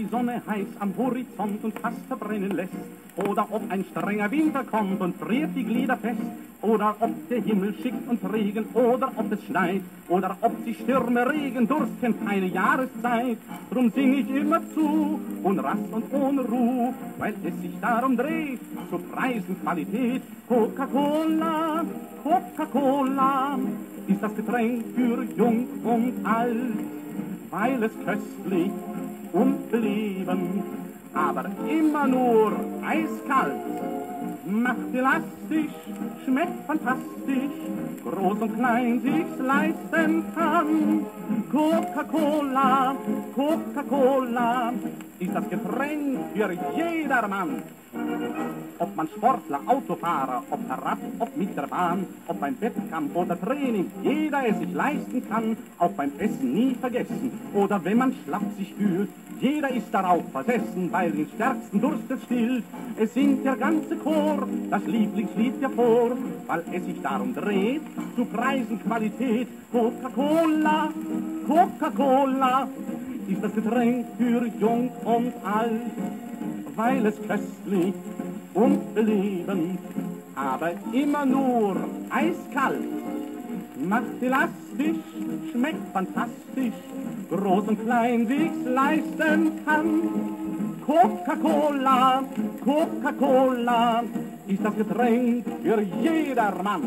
Sonne heiß am Horizont und fast verbrennen lässt, oder ob ein strenger Winter kommt und friert die Glieder fest, oder ob der Himmel schickt uns Regen, oder ob es schneit, oder ob sie Stürme regen, Durst kennt keine Jahreszeit. Drum sing ich immer zu, ohne Rast und ohne Ruhe, weil es sich darum dreht, zu preisen Qualität. Coca-Cola, Coca-Cola, ist das Getränk für Jung und Alt, weil es köstlich und belebend, aber immer nur eiskalt. Macht elastisch, schmeckt fantastisch, groß und klein sich's leisten kann. Coca-Cola, Coca-Cola, ist das Getränk für jedermann. Ob man Sportler, Autofahrer, ob per Rad, ob mit der Bahn, ob beim Wettkampf oder Training, jeder es sich leisten kann, auch beim Essen nie vergessen. Oder wenn man schlapp sich fühlt, jeder ist darauf versessen, weil den stärksten Durst es stillt. Es singt der ganze Chor das Lieblingslied ja vor, weil es sich darum dreht, zu preisen Qualität. Coca-Cola, Coca-Cola, ist das Getränk für Jung und Alt, weil es köstlich und belebend, aber immer nur eiskalt. Macht elastisch, schmeckt fantastisch, groß und klein sich's leisten kann. Coca-Cola, Coca-Cola, ist das Getränk für jedermann.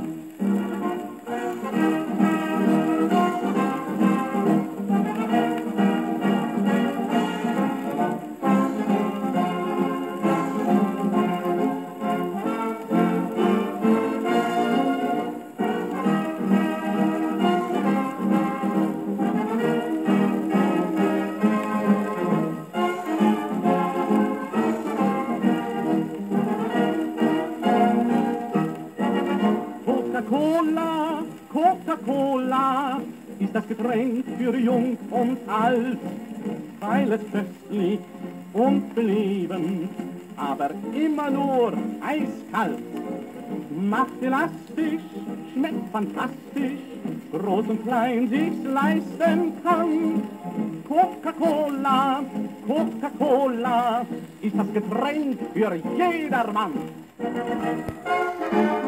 Coca-Cola, Coca-Cola, ist das Getränk für Jung und Alt, weil es köstlich und belebend, aber immer nur eiskalt. Macht elastisch, schmeckt fantastisch, groß und klein sich's leisten kann. Coca-Cola, Coca-Cola, ist das Getränk für jedermann.